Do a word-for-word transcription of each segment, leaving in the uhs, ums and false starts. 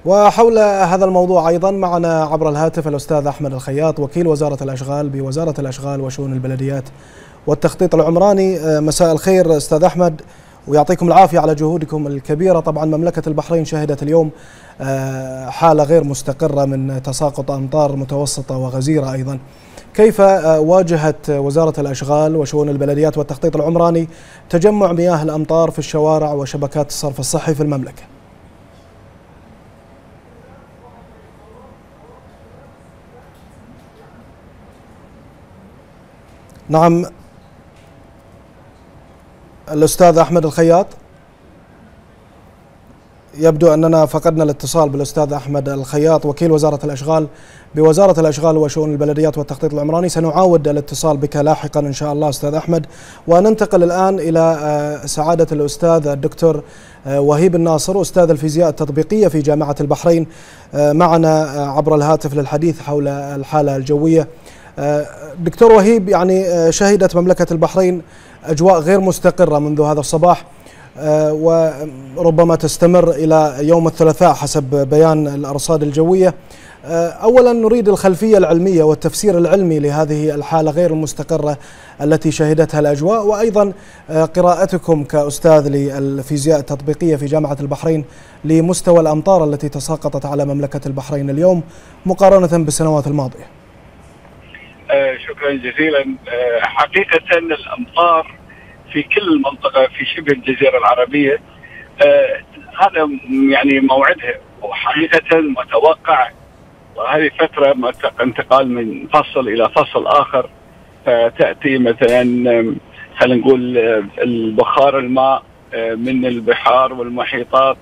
وحول هذا الموضوع أيضا معنا عبر الهاتف الأستاذ أحمد الخياط وكيل وزارة الأشغال بوزارة الأشغال وشؤون البلديات والتخطيط العمراني. مساء الخير أستاذ أحمد، ويعطيكم العافية على جهودكم الكبيرة. طبعا مملكة البحرين شهدت اليوم حالة غير مستقرة من تساقط أمطار متوسطة وغزيرة أيضا. كيف واجهت وزارة الأشغال وشؤون البلديات والتخطيط العمراني تجمع مياه الأمطار في الشوارع وشبكات الصرف الصحي في المملكة؟ نعم الأستاذ أحمد الخياط، يبدو أننا فقدنا الاتصال بالأستاذ أحمد الخياط وكيل وزارة الأشغال بوزارة الأشغال وشؤون البلديات والتخطيط العمراني. سنعاود الاتصال بك لاحقا إن شاء الله أستاذ أحمد. وننتقل الآن إلى سعادة الأستاذ الدكتور وهيب الناصر، أستاذ الفيزياء التطبيقية في جامعة البحرين، معنا عبر الهاتف للحديث حول الحالة الجوية. دكتور وهيب، يعني شهدت مملكة البحرين أجواء غير مستقرة منذ هذا الصباح وربما تستمر إلى يوم الثلاثاء حسب بيان الأرصاد الجوية. أولا نريد الخلفية العلمية والتفسير العلمي لهذه الحالة غير المستقرة التي شهدتها الأجواء، وأيضا قراءتكم كأستاذ للفيزياء التطبيقية في جامعة البحرين لمستوى الأمطار التي تساقطت على مملكة البحرين اليوم مقارنة بالسنوات الماضية. شكرا جزيلا. حقيقة الأمطار في كل المنطقة في شبه الجزيرة العربية هذا يعني موعدها، وحقيقة متوقع، وهذه فترة انتقال من فصل إلى فصل آخر، فتأتي مثلا خلينا نقول البخار الماء من البحار والمحيطات،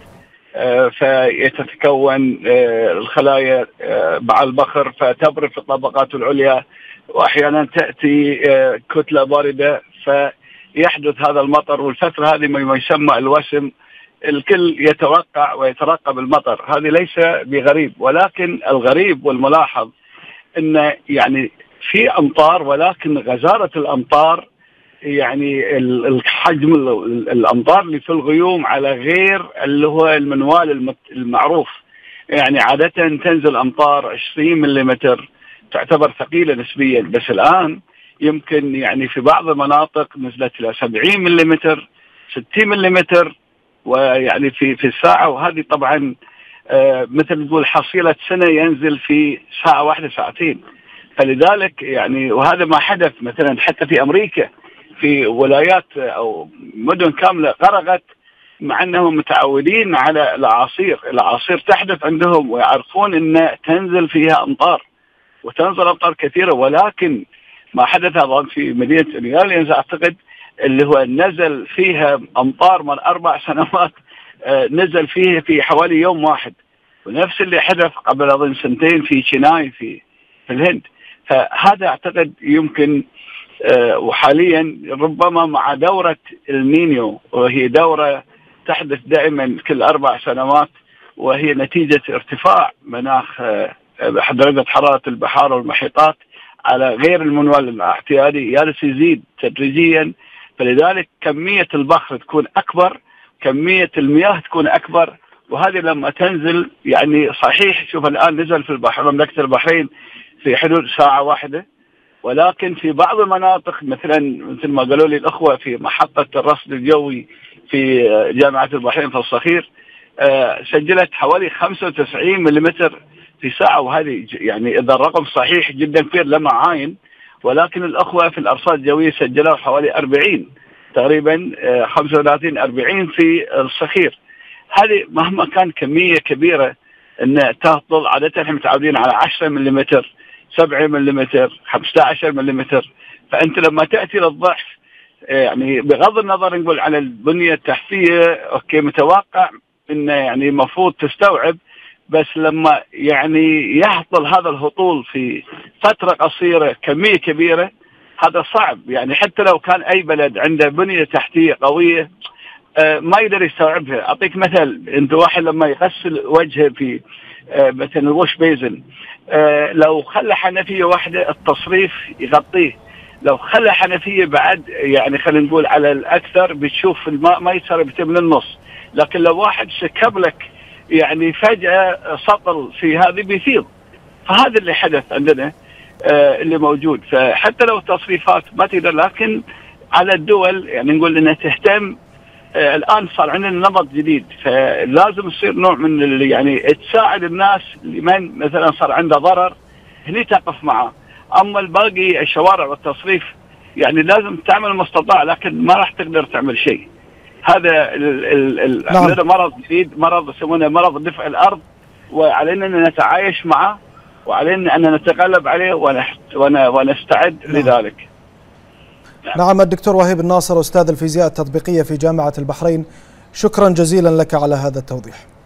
فيتكون الخلايا مع البخر فتبرد في الطبقات العليا، وأحيانا تأتي كتلة باردة فيحدث هذا المطر. والفترة هذه ما يسمى الوسم، الكل يتوقع ويترقب المطر. هذه ليس بغريب، ولكن الغريب والملاحظ أن يعني في أمطار، ولكن غزارة الأمطار يعني الحجم الأمطار اللي في الغيوم على غير اللي هو المنوال المعروف. يعني عادة تنزل أمطار عشرين ملم، تعتبر ثقيلة نسبيا، بس الآن يمكن يعني في بعض المناطق نزلت إلى سبعين ملم، ستين ملم، ويعني في في الساعة. وهذه طبعا آه مثل نقول حصيلة سنة ينزل في ساعة واحدة ساعتين. فلذلك يعني وهذا ما حدث مثلا حتى في أمريكا، في ولايات أو مدن كاملة غرقت، مع أنهم متعودين على الأعاصير. الأعاصير تحدث عندهم ويعرفون أن تنزل فيها أمطار، وتنزل أمطار كثيرة. ولكن ما حدث هذا في مدينة نيو أورلينز أعتقد اللي هو نزل فيها أمطار من أربع سنوات، نزل فيها في حوالي يوم واحد، ونفس اللي حدث قبل أظن سنتين في شيناي في في الهند. فهذا أعتقد يمكن وحاليا ربما مع دورة النينيو، وهي دورة تحدث دائما كل أربع سنوات، وهي نتيجة ارتفاع مناخ درجة حرارة البحار والمحيطات على غير المنوال الاعتيادي، جالس يزيد تدريجيا. فلذلك كمية البخر تكون أكبر، كمية المياه تكون أكبر، وهذه لما تنزل يعني صحيح. شوف الآن نزل في البحر مملكة البحرين في حدود ساعة واحدة، ولكن في بعض المناطق مثلا مثل ما قالوا لي الأخوة في محطة الرصد الجوي في جامعة البحرين في الصخير سجلت حوالي خمسة وتسعين ملم في ساعة. وهذه يعني إذا الرقم صحيح جدا كبير لما عاين، ولكن الأخوة في الأرصاد الجوية سجلوا حوالي أربعين تقريبا، خمسة وثلاثين أربعين في الصخير. هذه مهما كان كمية كبيرة أن تهطل، عادة احنا متعودين على عشرة ملم، سبعة ملم، خمسة عشر ملم. فأنت لما تأتي للضعف يعني بغض النظر نقول على البنية التحتية أوكي متوقع أنه يعني المفروض تستوعب، بس لما يعني يهطل هذا الهطول في فترة قصيرة كمية كبيرة هذا صعب. يعني حتى لو كان أي بلد عنده بنية تحتية قوية ما يقدر يستوعبها. أعطيك مثل، أنت واحد لما يغسل وجهه في مثلا الوش بيزن، لو خلى حنفية واحدة التصريف يغطيه، لو خلى حنفية بعد يعني خلينا نقول على الأكثر بتشوف الماء ما يسرب من النص. لكن لو واحد سكب لك يعني فجأة سطل في هذه بيفيض. فهذا اللي حدث عندنا آه اللي موجود. فحتى لو التصريفات ما تقدر، لكن على الدول يعني نقول انها تهتم. آه الان صار عندنا نمط جديد، فلازم يصير نوع من اللي يعني تساعد الناس اللي من مثلا صار عنده ضرر هني تقف معه. اما الباقي الشوارع والتصريف يعني لازم تعمل المستطاع، لكن ما راح تقدر تعمل شيء. هذا ال ال ال نعم. عندنا مرض جديد، مرض يسمونه مرض دفع الارض، وعلينا ان نتعايش معه، وعلينا ان نتغلب عليه ونستعد نعم. لذلك. نعم. نعم الدكتور وهيب الناصر، استاذ الفيزياء التطبيقيه في جامعه البحرين، شكرا جزيلا لك على هذا التوضيح.